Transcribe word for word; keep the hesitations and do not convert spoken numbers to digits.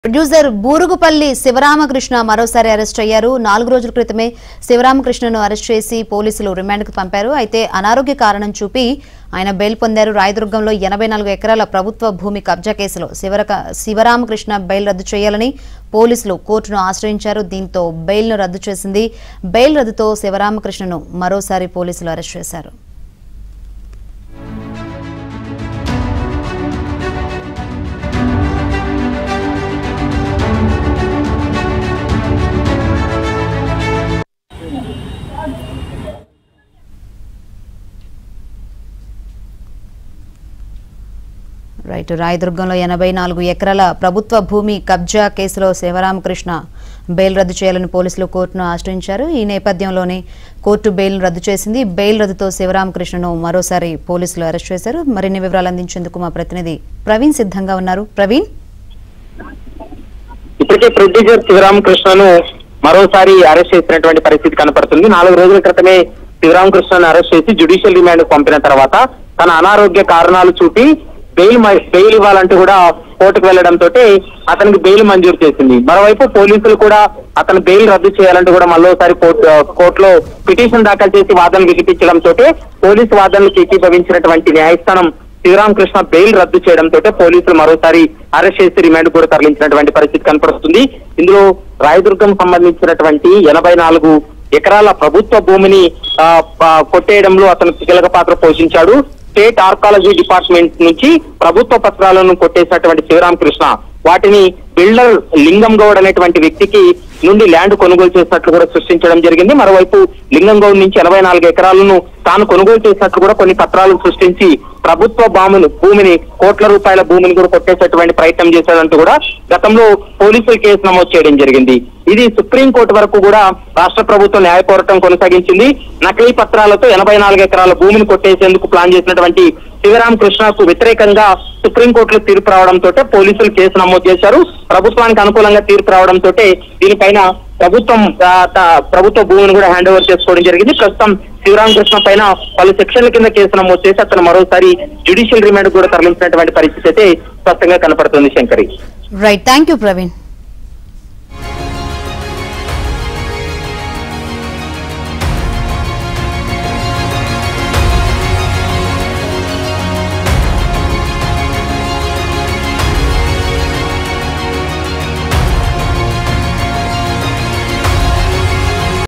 Producer Burugupalli Sivaramakrishna మరోసారి arrest అయ్యారు. నాలుగు రోజుల క్రితమే శివరామకృష్ణను అరెస్ట్ చేసి పోలీసులు రిమాండ్కు పంపారు. అయితే అనారోగ్య కారణం చూపి ఆయన బెయిల్ పొందారు. రాయదుర్గంలో ఎనభై నాలుగు ఎకరాల ప్రభుత్వ భూమి కబ్జా కేసులో శివరక శివరామకృష్ణ బెయిల్ రద్దు చేయాలని పోలీసులు కోర్టును ఆశ్రయించారు. దీంతో బెయిల్ను రద్దు చేసింది. బెయిల్ రద్దుతో శివరామకృష్ణను మరోసారి పోలీసులు అరెస్ట్ చేశారు. రైట్ రాయదుర్గంలో ఎనభై నాలుగు ఎకరాల ప్రభుత్వ భూమి కబ్జా కేసులో శివరామకృష్ణ బెయిల్ రద్దు చేయాలని పోలీసులు కోర్టును ఆశ్రయించారు. ఈ నేపథ్యంలోనే కోర్టు బెయిల్ రద్దు చేసింది. బెయిల్ రద్దుతో శివరామకృష్ణను మరోసారి పోలీసులు అరెస్ట్ చేశారు. మరిన్ని వివరాలు అందించేందుకు మా ప్రతినిధి ప్రవీణ్ సిద్ధంగా ఉన్నారు. ప్రవీణ్, ఇప్పటికే ప్రొడ్యూసర్ శివరామకృష్ణను మరోసారి అరెస్ట్ చేసినటువంటి పరిస్థితి కనపడుతుంది. నాలుగు రోజుల క్రితమే శివరామకృష్ణను అరెస్ట్ చేసి జ్యుడిషియల్ రిమాండ్ పంపిన తర్వాత తన అనారోగ్య కారణాలు చూపి బెయిల్ బెయిల్ ఇవ్వాలంటూ కూడా కోర్టుకు వెళ్లడంతో అతనికి బెయిల్ మంజూరు చేసింది. మరోవైపు పోలీసులు కూడా అతను బెయిల్ రద్దు చేయాలంటూ కూడా మరోసారి కోర్టులో పిటిషన్ దాఖలు చేసి వాదనలు వినిపించడంతో పోలీసు వాదనలకు ఏకీభవించినటువంటి న్యాయస్థానం శివరామకృష్ణ బెయిల్ రద్దు చేయడంతో పోలీసులు మరోసారి అరెస్ట్ చేసి రిమాండ్ కూడా తరలించినటువంటి పరిస్థితి కనపడుతుంది. ఇందులో రాయదుర్గం సంబంధించినటువంటి ఎనభై నాలుగు ఎకరాల ప్రభుత్వ భూమిని కొట్టేయడంలో అతను కీలక పాత్ర పోషించాడు. స్టేట్ ఆర్కాలజీ డిపార్ట్మెంట్ నుంచి ప్రభుత్వ పత్రాలను కొట్టేసినటువంటి శివరామకృష్ణ వాటిని బిల్డర్ లింగం గౌడ్ అనేటువంటి వ్యక్తికి నుండి ల్యాండ్ కొనుగోలు చేసినట్లు కూడా సృష్టించడం జరిగింది. మరోవైపు లింగం గౌడ్ నుంచి ఎనభై నాలుగు ఎకరాలను తాను కొనుగోలు చేసినట్లు కూడా కొన్ని పత్రాలను సృష్టించి ప్రభుత్వ భూమిని భూమిని కోట్ల రూపాయల భూమిని కూడా కొట్టేసేటువంటి ప్రయత్నం చేశాడంటూ కూడా గతంలో పోలీసులు కేసు నమోదు చేయడం జరిగింది. ఇది సుప్రీంకోర్టు వరకు కూడా రాష్ట్ర ప్రభుత్వం న్యాయ పోరాటం కొనసాగించింది. నకిలీ పత్రాలతో ఎనభై నాలుగు ఎకరాల భూమిని కొట్టేసేందుకు ప్లాన్ చేసినటువంటి శివరామకృష్ణకు వ్యతిరేకంగా సుప్రీంకోర్టులో తీర్పు రావడంతో పోలీసులు కేసు నమోదు చేశారు. ప్రభుత్వానికి అనుకూలంగా తీర్పు రావడంతో దీనిపైన ప్రభుత్వం ప్రభుత్వ భూమిని కూడా హ్యాండ్ ఓవర్ చేసుకోవడం జరిగింది. ప్రస్తుతం శివరామకృష్ణ పైన పలు సెక్షన్ల కింద కేసు నమోదు చేసి అతను మరోసారి జ్యుడిషియల్ రిమాండ్ కూడా తరలించినటువంటి పరిస్థితి అయితే స్పష్టంగా కనపడుతుంది. Shankari, right, thank you Praveen.